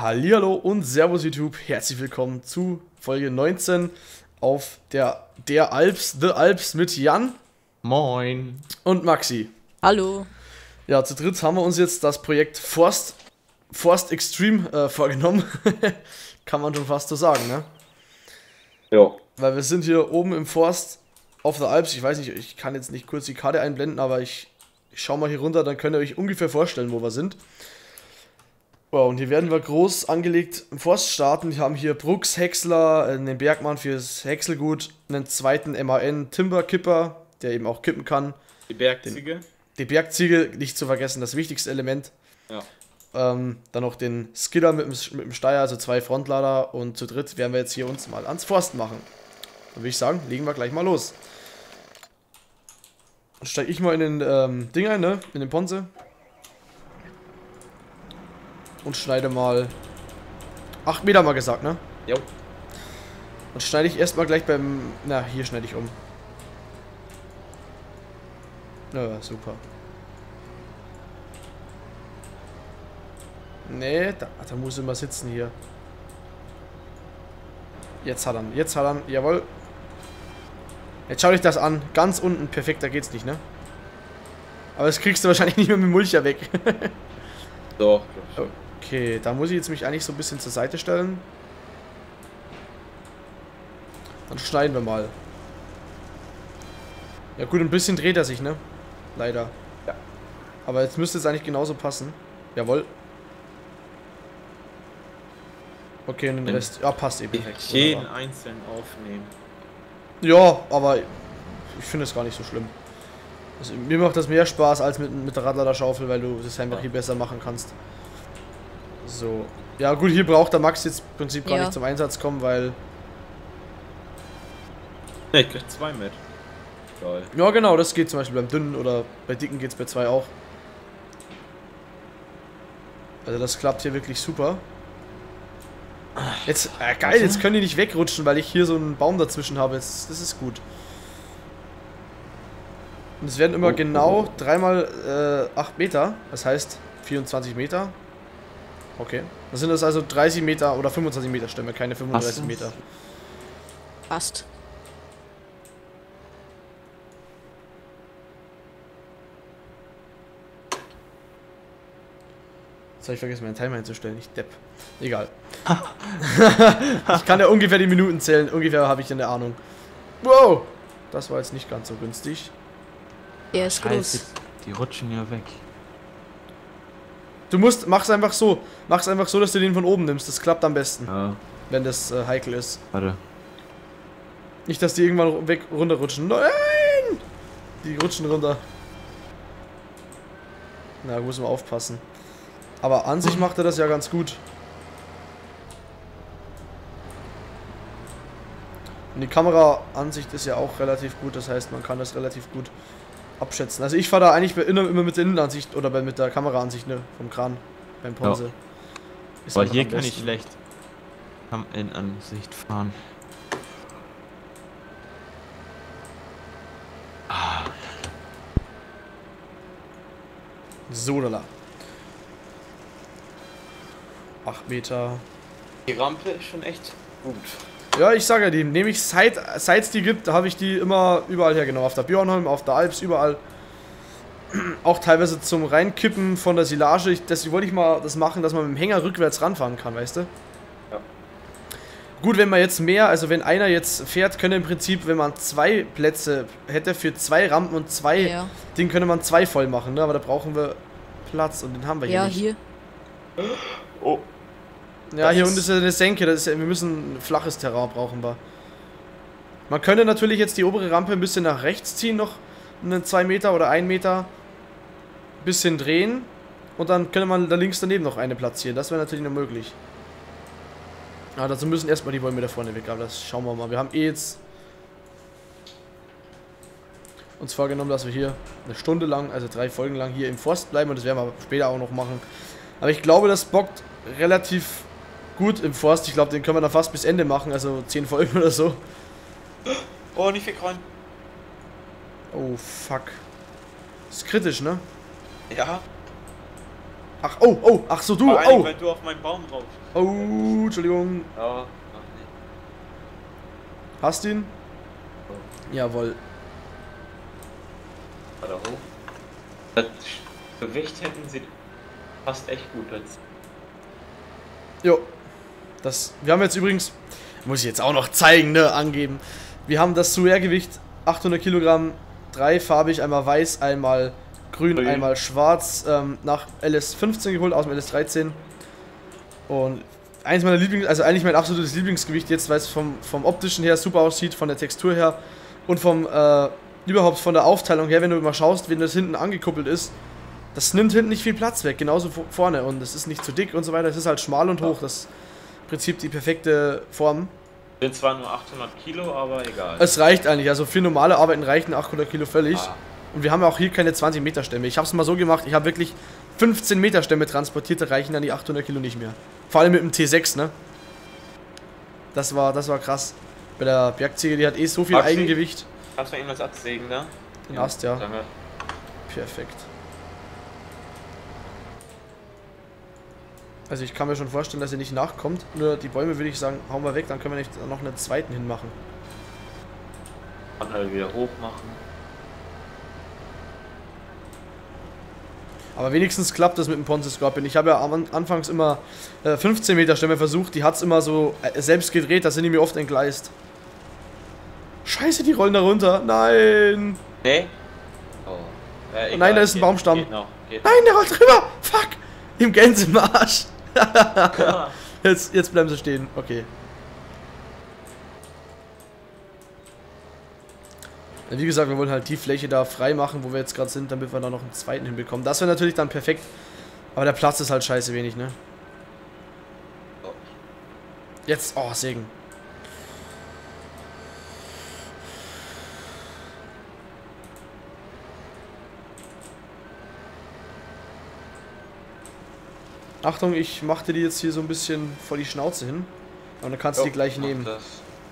Hallihallo und Servus YouTube, herzlich willkommen zu Folge 19 auf der The Alps mit Jan. Moin. Und Maxi. Hallo. Ja, zu dritt haben wir uns jetzt das Projekt Forst Extreme vorgenommen. Kann man schon fast so sagen, ne? Ja. Weil wir sind hier oben im Forst auf der Alps. Ich weiß nicht, ich kann jetzt nicht kurz die Karte einblenden, aber ich schau mal hier runter, dann könnt ihr euch ungefähr vorstellen, wo wir sind. Wow, und hier werden wir groß angelegt im Forst starten. Wir haben hier Brooks Häcksler, einen Bergmann fürs Häckselgut, einen zweiten MAN Timberkipper, der eben auch kippen kann. Die Bergziege. Die Bergziege, nicht zu vergessen, das wichtigste Element. Ja. Dann noch den Skidder mit dem Steier, also 2 Frontlader, und zu dritt werden wir jetzt hier uns mal ans Forst machen. Dann würde ich sagen, legen wir gleich mal los. Dann steige ich mal in den Ding ein, ne? In den Ponze. Und schneide mal 8 Meter mal gesagt, ne? Jo. Dann schneide ich erstmal gleich beim... Na, hier schneide ich um. Ja, super. Nee, da muss immer sitzen hier. Jetzt hat er, jawohl. Jetzt schau dich das an. Ganz unten, perfekt, da geht's nicht, ne? Aber das kriegst du wahrscheinlich nicht mehr mit dem Mulcher weg. Doch. Okay, da muss ich jetzt mich eigentlich so ein bisschen zur Seite stellen. Dann schneiden wir mal. Ja gut, ein bisschen dreht er sich, ne? Leider. Ja. Aber jetzt müsste es eigentlich genauso passen. Jawohl. Okay, und den Rest... Ja, passt eben perfekt. Jeden Wunderbar. einzeln aufnehmen. Ja, aber ich finde es gar nicht so schlimm. Also, mir macht das mehr Spaß als mit der Radlader-Schaufel, weil du das einfach viel besser machen kannst. So. Ja gut, hier braucht der Max jetzt im Prinzip gar nicht zum Einsatz kommen, weil... Ne, ich krieg 2 mit. Geil. Ja genau, das geht zum Beispiel beim dünnen oder bei dicken geht es bei 2 auch. Also das klappt hier wirklich super. Jetzt, geil, jetzt können die nicht wegrutschen, weil ich hier so einen Baum dazwischen habe. Jetzt, das ist gut. Und es werden immer genau 3 mal 8 Meter, das heißt 24 Meter. Okay. Das sind das also 30 Meter oder 25 Meter Stämme, keine 35 Meter. Passt. Jetzt habe ich vergessen, meinen Timer einzustellen, ich Depp. Egal. Ich kann ja ungefähr die Minuten zählen, ungefähr habe ich eine Ahnung. Wow! Das war jetzt nicht ganz so günstig. Er ist groß. Die rutschen ja weg. Du mach's einfach so, dass du den von oben nimmst, das klappt am besten, Ja. wenn das heikel ist. Warte. Nicht, dass die irgendwann runterrutschen. Nein! Die rutschen runter. Na, muss man aufpassen. Aber an sich macht er das ja ganz gut. Und die Kameraansicht ist ja auch relativ gut, das heißt, man kann das relativ gut abschätzen. Also ich fahre da eigentlich immer mit der Innenansicht oder mit der Kameraansicht, ne, vom Kran beim Ponse. Ja. Aber hier kann ich schlecht am Innenansicht fahren. So, lala. 8 Meter. Die Rampe ist schon echt gut. Ja, ich sage ja, die nehme ich seit es die gibt, habe ich die immer überall hergenommen. Auf der Björnholm, auf der Alps, überall. Auch teilweise zum Reinkippen von der Silage. Das wollte ich mal das machen, dass man mit dem Hänger rückwärts ranfahren kann, weißt du? Ja. Gut, wenn man jetzt mehr, also wenn einer jetzt fährt, könnte im Prinzip, wenn man 2 Plätze hätte für 2 Rampen und 2, den könnte man 2 voll machen, ne? Aber da brauchen wir Platz und den haben wir hier nicht. Hier. Oh. Ja, hier unten ist ja eine Senke, das ist ja, wir müssen flaches Terrain brauchen wir. Man könnte natürlich jetzt die obere Rampe ein bisschen nach rechts ziehen, noch einen 2 Meter oder 1 Meter. Bisschen drehen und dann könnte man da links daneben noch eine platzieren. Das wäre natürlich noch möglich. Aber dazu müssen erstmal die Bäume da vorne weg, aber das schauen wir mal. Wir haben jetzt uns vorgenommen, dass wir hier eine Stunde lang, also 3 Folgen lang hier im Forst bleiben und das werden wir später auch noch machen. Aber ich glaube, das bockt relativ gut im Forst. Ich glaube, den können wir dann fast bis Ende machen, also 10 Folgen oder so. Oh, nicht wegräumen. Oh, fuck. Das ist kritisch, ne? Ja. Ach, oh, oh, ach so, du, Vor allen Dingen, oh. weil du auf meinen Baum drauf. Oh, Entschuldigung. Oh, ach nee. Hast du ihn? Oh. Jawohl. Warte hoch. Das Gewicht hätten sie fast echt gut als. Jo. Wir haben jetzt übrigens, muss ich jetzt auch noch zeigen, ne, angeben. Wir haben das Suer-Gewicht 800 Kilogramm, dreifarbig, einmal weiß, einmal grün, einmal schwarz, nach LS15 geholt, aus dem LS13. Und eins meiner also eigentlich mein absolutes Lieblingsgewicht jetzt, weil es vom optischen her super aussieht, von der Textur her und überhaupt von der Aufteilung her, wenn du mal schaust, wenn das hinten angekuppelt ist. Das nimmt hinten nicht viel Platz weg, genauso vorne, und es ist nicht zu dick und so weiter, es ist halt schmal und hoch, das ist im Prinzip die perfekte Form. Sind zwar nur 800 Kilo, aber egal. Es reicht eigentlich, also für normale Arbeiten reichen 800 Kilo völlig. Und wir haben ja auch hier keine 20 Meter Stämme. Ich habe es mal so gemacht, ich habe wirklich 15 Meter Stämme transportiert, da reichen dann die 800 Kilo nicht mehr. Vor allem mit dem T6, ne? Das war krass. Bei der Bergziege, die hat eh so viel Eigengewicht. Hast du irgendwas Atzsägen da? Den Ast, ja. Danke. Perfekt. Also ich kann mir schon vorstellen, dass er nicht nachkommt. Nur die Bäume würde ich sagen, hauen wir weg, dann können wir nicht noch einen zweiten hinmachen. Kann halt wieder hoch machen. Aber wenigstens klappt das mit dem Ponzi Scorpion. Ich habe ja anfangs immer 15 Meter Stämme versucht, die hat es immer so selbst gedreht, da sind die mir oft entgleist. Scheiße, die rollen da runter. Nein! Nee? Oh. Egal, nein, da ist ein Baumstamm. Geht noch. Nein, der rollt drüber! Fuck! Im Gänsemarsch! jetzt bleiben sie stehen. Okay. Ja, wie gesagt, wir wollen halt die Fläche da frei machen, wo wir jetzt gerade sind, damit wir da noch einen zweiten hinbekommen. Das wäre natürlich dann perfekt. Aber der Platz ist halt scheiße wenig, ne? Jetzt, oh, Segen. Achtung, ich machte die jetzt hier so ein bisschen vor die Schnauze hin. Und dann kannst du die gleich nehmen. Das.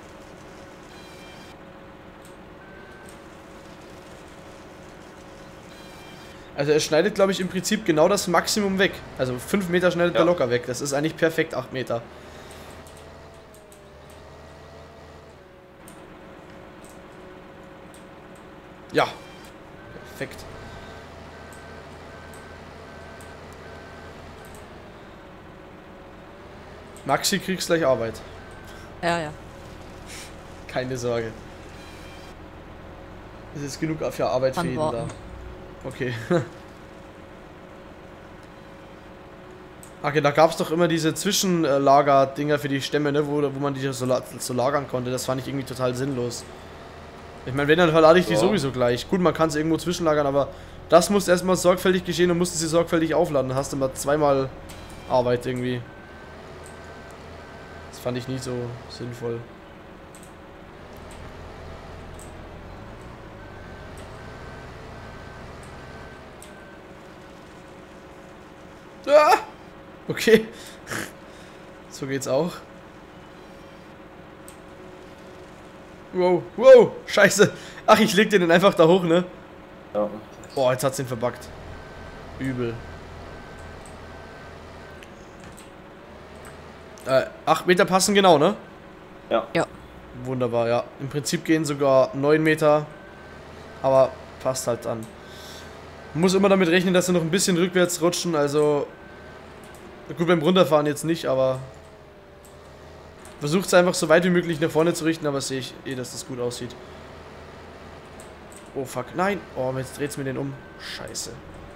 Also er schneidet, glaube ich, im Prinzip genau das Maximum weg. Also 5 Meter schneidet er locker weg. Das ist eigentlich perfekt, 8 Meter. Ja. Perfekt. Maxi, kriegst gleich Arbeit. Ja, ja. Keine Sorge. Es ist genug für Arbeit für jeden da. Okay. Okay, da gab es doch immer diese Zwischenlager-Dinger für die Stämme, ne, wo man die so lagern konnte. Das fand ich irgendwie total sinnlos. Ich meine, wenn, dann verlade ich die sowieso gleich. Gut, man kann es irgendwo zwischenlagern, aber das muss erstmal sorgfältig geschehen und musst sie sorgfältig aufladen. Dann hast du mal zweimal Arbeit irgendwie. Das fand ich nie so sinnvoll. Ah! Okay. So geht's auch. Wow, wow, scheiße. Ach, ich leg den einfach da hoch, ne? Ja. Boah, jetzt hat's den verbuggt. Übel. 8 Meter passen genau, ne? Ja. Ja. Wunderbar, ja. Im Prinzip gehen sogar 9 Meter. Aber passt halt dann. Man muss immer damit rechnen, dass sie noch ein bisschen rückwärts rutschen, also gut, beim Runterfahren jetzt nicht, aber versucht es einfach so weit wie möglich nach vorne zu richten, aber sehe ich eh, dass das gut aussieht. Oh fuck, nein! Oh, jetzt dreht es mir den um. Scheiße.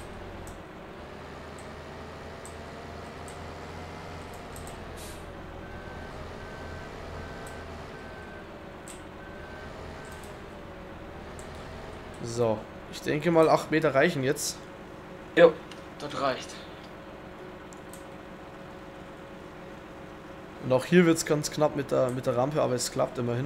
So. Ich denke mal 8 Meter reichen jetzt. Jo, das reicht. Und auch hier wird es ganz knapp mit der Rampe, aber es klappt immerhin.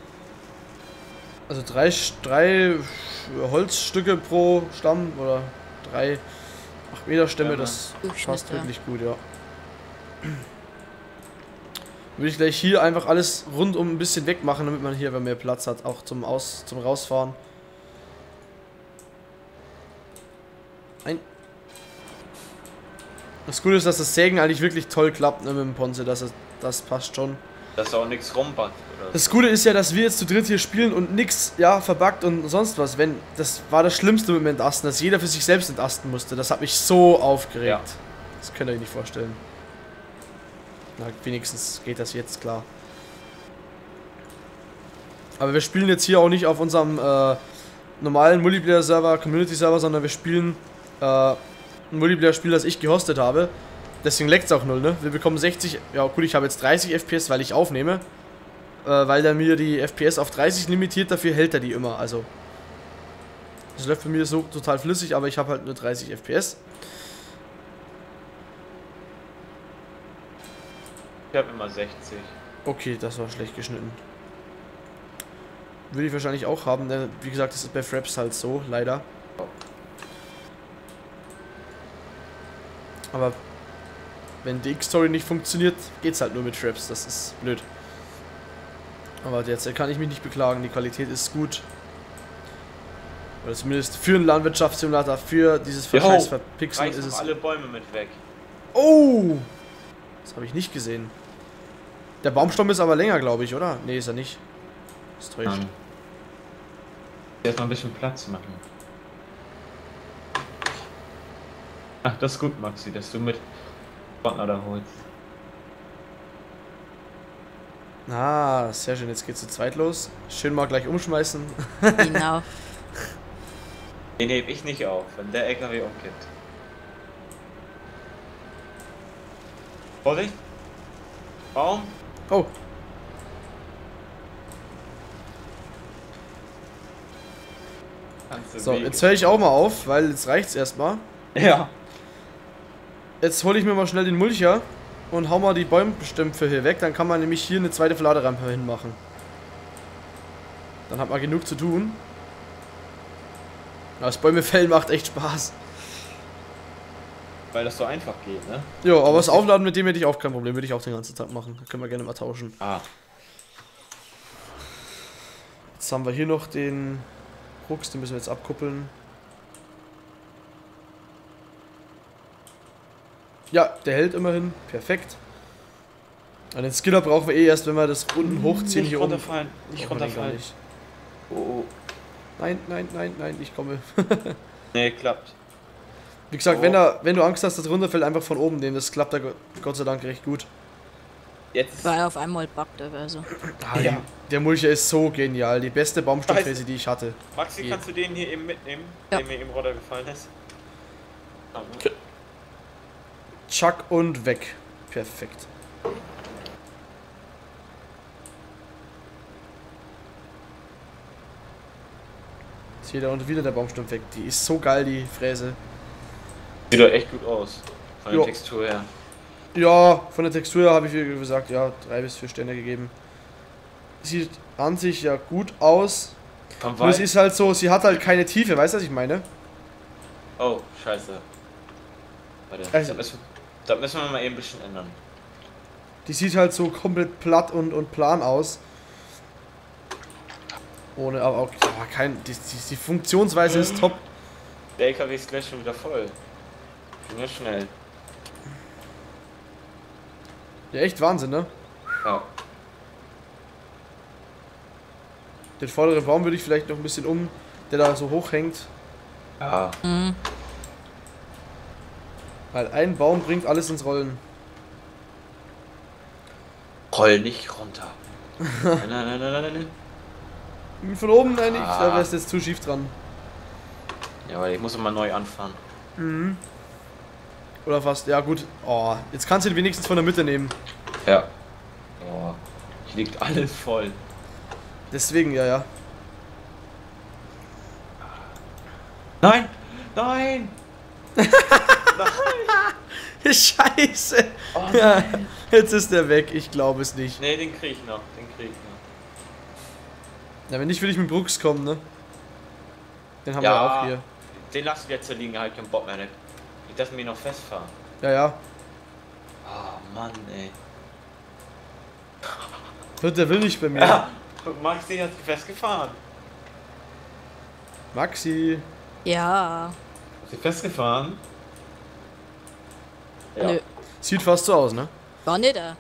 Also drei Holzstücke pro Stamm oder 3 8 Meter Stämme, das passt wirklich gut, ja. Würde ich gleich hier einfach alles rundum ein bisschen wegmachen, damit man hier mehr Platz hat, auch zum Rausfahren. Das Gute ist, dass das Sägen eigentlich wirklich toll klappt, ne, mit dem Ponce, das passt schon. Dass auch nichts rumbackt oder Das Gute ist ja, dass wir jetzt zu dritt hier spielen und nix, ja, verbuggt und sonst was. Das war das Schlimmste mit dem Entasten, dass jeder für sich selbst entasten musste. Das hat mich so aufgeregt. Ja. Das könnt ihr euch nicht vorstellen. Na, wenigstens geht das jetzt klar. Aber wir spielen jetzt hier auch nicht auf unserem normalen Multiplayer-Server, Community-Server, sondern wir spielen ein Multiplayer-Spiel, das ich gehostet habe. Deswegen leckt es auch null, ne? Wir bekommen 60, ja gut, ich habe jetzt 30 FPS, weil ich aufnehme. Weil der mir die FPS auf 30 limitiert, dafür hält er die immer, also. Das läuft bei mir so total flüssig, aber ich habe halt nur 30 FPS. Ich habe immer 60. Okay, das war schlecht geschnitten. Würde ich wahrscheinlich auch haben, denn wie gesagt, das ist bei Fraps halt so, leider. Aber wenn die X-Story nicht funktioniert, geht's halt nur mit Fraps, das ist blöd. Aber jetzt kann ich mich nicht beklagen, die Qualität ist gut. Oder zumindest für einen Landwirtschaftssimulator, für dieses Verscheiß-Verpixeln ist es... alle Bäume mit weg. Oh! Das habe ich nicht gesehen. Der Baumstamm ist aber länger, glaube ich, oder? Nee, ist er nicht. Das täuscht. Erstmal ein bisschen Platz machen. Ach, das ist gut, Maxi, dass du mit Partner da holst. Ah, sehr schön, jetzt geht's zu zweit los. Schön mal gleich umschmeißen. Genau. Den heb ich nicht auf, wenn der LKW umkippt. Vorsicht! Baum! Oh! So, jetzt höre ich auch mal auf, weil jetzt reicht's erstmal. Ja. Jetzt hole ich mir mal schnell den Mulcher und hau mal die Bäumstümpfe hier weg. Dann kann man nämlich hier eine zweite Verladerampe hinmachen. Dann hat man genug zu tun. Das Bäume fällen macht echt Spaß. Weil das so einfach geht, ne? Jo, aber das Aufladen mit dem hätte ich auch kein Problem. Würde ich auch den ganzen Tag machen. Da können wir gerne mal tauschen. Ah. Jetzt haben wir hier noch den Rucks, den müssen wir jetzt abkuppeln. Ja, der hält immerhin. Perfekt. Den Skiller brauchen wir eh erst, wenn wir das unten hochziehen. Nicht hier runterfallen. oben. Nicht Brauchen wir runterfallen. gar nicht. Oh. Nein, nein, nein, nein, ich komme. Nee, klappt. Wie gesagt, Oh. wenn du Angst hast, dass runterfällt, einfach von oben nehmen. Das klappt da Gott sei Dank recht gut. Jetzt. Weil er auf einmal buggt oder so. Ja. Der Mulcher ist so genial. Die beste Baumstammfräse, die ich hatte. Maxi, kannst du den hier eben mitnehmen, Ja. der mir eben runtergefallen ist? Chuck und weg. Perfekt. Jetzt hier da unten wieder der Baumstamm weg. Die ist so geil, die Fräse. Sieht doch echt gut aus. Von der Jo. Textur her. Ja, von der Textur habe ich, wie gesagt, ja, 3 bis 4 Sterne gegeben. Sieht an sich ja gut aus. Vom Nur es Wald. ist halt so, sie hat halt keine Tiefe, weißt du, was ich meine? Oh, scheiße. Warte, Also- da müssen wir mal eben ein bisschen ändern. Die sieht halt so komplett platt und plan aus. Ohne, aber auch, die Funktionsweise ist top. Der LKW ist gleich schon wieder voll. Ging ja schnell. Ja, echt Wahnsinn, ne? Ja. Den vorderen Baum würde ich vielleicht noch ein bisschen der da so hoch hängt. Ja. Mhm. Weil ein Baum bringt alles ins Rollen. Roll nicht runter. Nein, nein, nein, nein, nein, nein. Von oben, nein, nicht. Ah. Da wärst jetzt zu schief dran. Ja, aber ich muss immer neu anfahren. Mhm. Oder fast, ja gut. Oh, jetzt kannst du ihn wenigstens von der Mitte nehmen. Ja. Oh, hier liegt alles voll. Deswegen, ja. Nein! Nein! Scheiße. Oh, Ja, jetzt ist der weg. Ich glaube es nicht. nee, den krieg ich noch. Den krieg ich noch. Ja, wenn nicht, will ich mit Brooks kommen, ne? Den haben wir auch hier. Den lassen wir jetzt hier liegen, halt keinen Bock mehr. Ich darf mich noch festfahren. Ja. Oh Mann, ey. Der will nicht bei mir. Ja, Maxi hat sich festgefahren. Maxi. Ja. Hat sie festgefahren? Ja. Nö, Sieht fast so aus, ne? gar nicht da.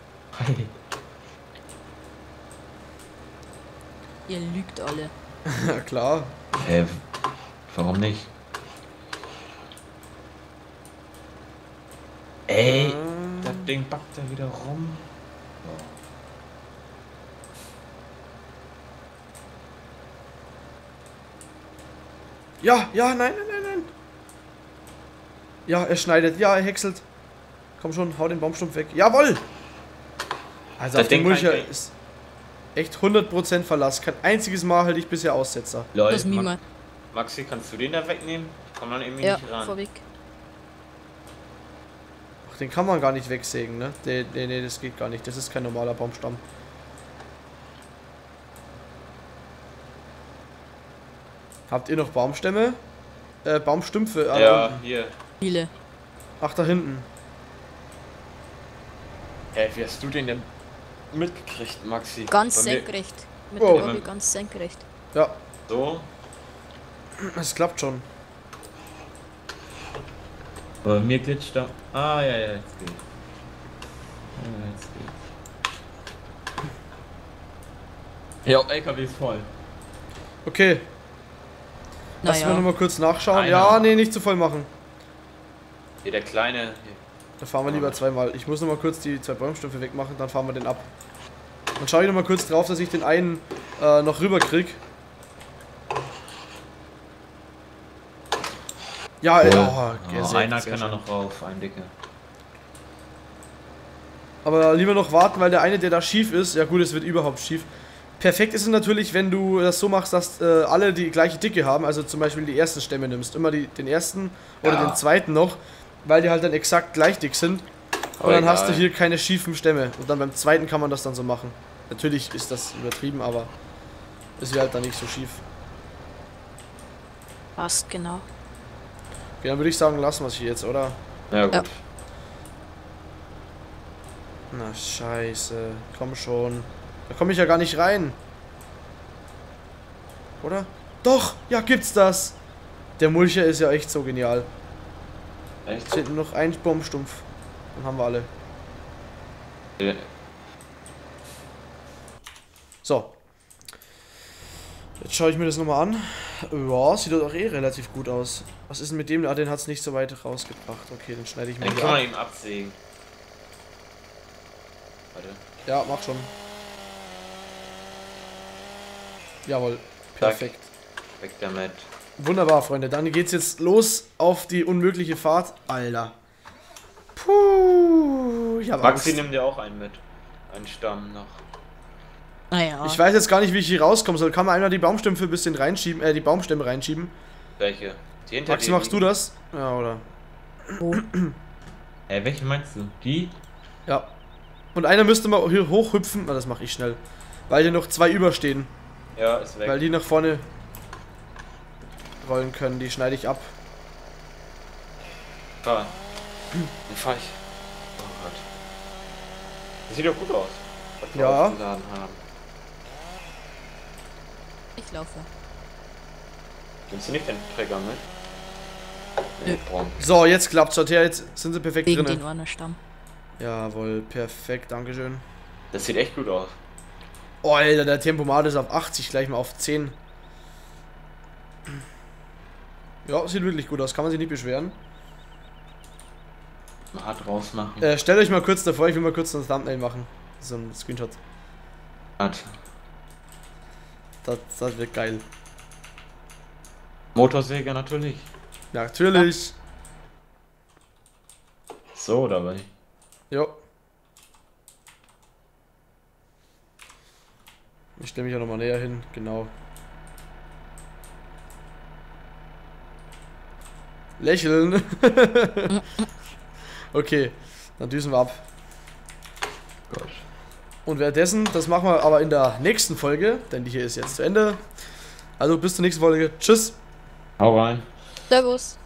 Ihr lügt alle. Ja, klar. Warum nicht? Ey, das Ding backt da wieder rum. Ja, ja, nein, nein, nein, nein. Ja, er schneidet. Ja, er häckselt. Komm schon, hau den Baumstumpf weg. Jawoll! Also Das auf den Ding Mulcher kann ich- ist echt 100% Verlass. Kein einziges Mal hätte ich bisher Aussetzer. Leute, Das Mima. Maxi, kannst du den da wegnehmen? Ich komm dann irgendwie Ja, nicht ran. vorweg. Ach, den kann man gar nicht wegsägen, ne? Nee, das geht gar nicht. Das ist kein normaler Baumstamm. Habt ihr noch Baumstämme? Baumstümpfe? Ja, unten. hier. Viele. Ach, da hinten. Wie hast du den denn mitgekriegt, Maxi? Ganz Bei mir- senkrecht. Mit Oh. der Lobby ganz senkrecht. Ja, So, es klappt schon. bei mir glitscht da. Ah, ja, jetzt geht. Ja, jetzt geht. Ja, LKW ist voll. Okay, lass mal Naja, nochmal kurz nachschauen. Einer. Ja, nee, nicht zu voll machen. Hier, der kleine. Hier. Da fahren wir lieber zweimal. Ich muss nochmal kurz die 2 Baumstümpfe wegmachen, dann fahren wir den ab. Dann schaue ich nochmal kurz drauf, dass ich den einen noch rüber krieg. Ja, Einer kann da noch rauf, ein Dicker. Aber lieber noch warten, weil der eine, der da schief ist, ja gut, es wird überhaupt schief. Perfekt ist es natürlich, wenn du das so machst, dass alle die gleiche Dicke haben, also zum Beispiel die ersten Stämme nimmst. Immer den ersten oder Ja. den zweiten noch, weil die halt dann exakt gleich dick sind. Und Aber dann hast du egal. hier keine schiefen Stämme. Und dann beim zweiten kann man das dann so machen. Natürlich ist das übertrieben, aber ist halt dann nicht so schief. passt genau. Okay, dann würde ich sagen, lassen wir es hier jetzt, oder? Ja, gut. Ja. Na scheiße, komm schon. Da komme ich ja gar nicht rein. Oder? Doch, ja gibt's das. Der Mulcher ist ja echt so genial. Echt? Es fehlt nur noch ein Baumstumpf. Dann haben wir alle. Ja. So. Jetzt schaue ich mir das nochmal an. Ja, sieht doch eh relativ gut aus. Was ist denn mit dem? Ah, den hat es nicht so weit rausgebracht. Okay, dann schneide ich mir Den hier kann man ab. ihm absägen. Warte. Ja, mach schon. Jawohl, Zack. perfekt. Weg damit. Wunderbar, Freunde. Dann geht's jetzt los auf die unmögliche Fahrt. Alter. Puh. Ich hab Maxi, Angst. nimm dir auch einen mit. Einen Stamm noch. Naja, Ich weiß jetzt gar nicht, wie ich hier rauskomme soll. Kann man einmal die Baumstämme ein bisschen reinschieben, die Baumstämme reinschieben? Welche? Die hinter Maxi, dir machst du liegen? das? Ja, oder? Welche meinst du? Die? Ja. Und einer müsste mal hier hochhüpfen. Na, das mache ich schnell. Weil hier noch 2 überstehen. Ja, ist weg. Weil die nach vorne rollen können. Die schneide ich ab. Fahr. Dann fahr ich. Oh Gott. Das sieht doch gut aus. Was wir Ja. aufgeladen haben. ich laufe. Nimmst du nicht den Träger mit? Nö. Boah. So, jetzt klappt's. Schaut her, jetzt sind sie perfekt Wegen drin. den Warnerstamm. Jawohl, perfekt. Dankeschön. Das sieht echt gut aus. Oh, Alter, der Tempomat ist auf 80, gleich mal auf 10. Ja, sieht wirklich gut aus. Kann man sich nicht beschweren. Mal hart rausmachen. Stellt euch mal kurz davor, ich will mal kurz ein Thumbnail machen. So ein Screenshot. Hart. Das wird geil. Motorsäge natürlich. Ja, natürlich. So dabei. Jo. Ich stelle mich ja nochmal näher hin, genau. Lächeln. Okay, dann düsen wir ab. Gott. Und währenddessen, das machen wir aber in der nächsten Folge, denn die hier ist jetzt zu Ende. Also bis zur nächsten Folge. Tschüss. Hau rein. Servus.